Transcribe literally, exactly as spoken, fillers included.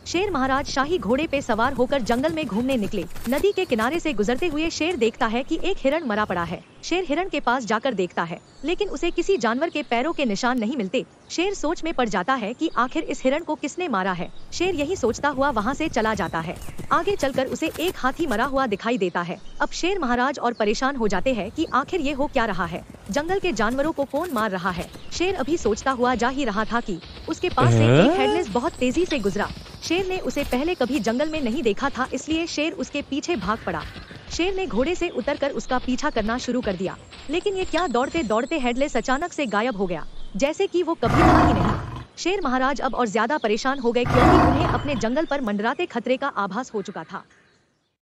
शेर महाराज शाही घोड़े पे सवार होकर जंगल में घूमने निकले। नदी के किनारे से गुजरते हुए शेर देखता है कि एक हिरण मरा पड़ा है। शेर हिरण के पास जाकर देखता है, लेकिन उसे किसी जानवर के पैरों के निशान नहीं मिलते। शेर सोच में पड़ जाता है कि आखिर इस हिरण को किसने मारा है। शेर यही सोचता हुआ वहाँ से चला जाता है। आगे चलकर उसे एक हाथी मरा हुआ दिखाई देता है। अब शेर महाराज और परेशान हो जाते हैं कि आखिर ये हो क्या रहा है, जंगल के जानवरों को कौन मार रहा है। शेर अभी सोचता हुआ जा ही रहा था कि उसके पास से एक हेडलेस बहुत तेजी से गुजरा। शेर ने उसे पहले कभी जंगल में नहीं देखा था, इसलिए शेर उसके पीछे भाग पड़ा। शेर ने घोड़े से उतरकर उसका पीछा करना शुरू कर दिया, लेकिन ये क्या, दौड़ते दौड़ते हेडलेस अचानक से गायब हो गया, जैसे कि वो कभी था ही नहीं। शेर महाराज अब और ज्यादा परेशान हो गए, क्योंकि उन्हें अपने जंगल पर मंडराते खतरे का आभास हो चुका था।